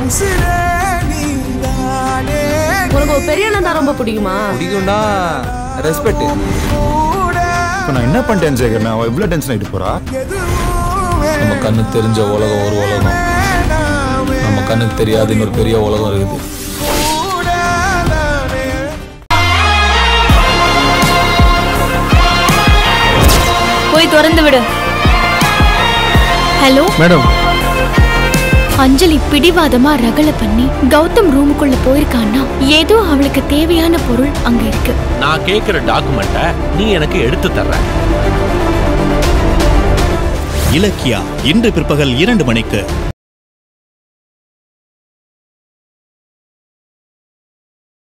உனக்கு ஒரு பெரிய அண்ணன் தான் ரொம்ப பிடிக்குமா? பிடிக்கும்னா ரெஸ்பெக்ட். இப்போ நான் என்ன பண்ணிட்டேன் சேகர்? நான் எவ்வளோ டென்ஷன் ஆகிட்டு போறா? நம்ம கண்ணுக்கு தெரிஞ்ச உலகம் ஒரு உலகம், நம்ம கண்ணுக்கு தெரியாத இன்னொரு பெரிய உலகம் இருக்குது. போய் திறந்து விடு. ஹலோ மேடம், அஞ்சலி பிடிவாதமா ரகலை பண்ணி கௌதம் ரூமுக்குள்ள போயிருக்கான்னா ஏதோ அவளுக்கு தேவையான பொருள் அங்க இருக்கு. நான் கேக்குற டாக்குமெண்ட்டை நீ எனக்கு எடுத்து தர்ற. இலக்கியா இன்று பிற்பகல் 2 மணிக்கு.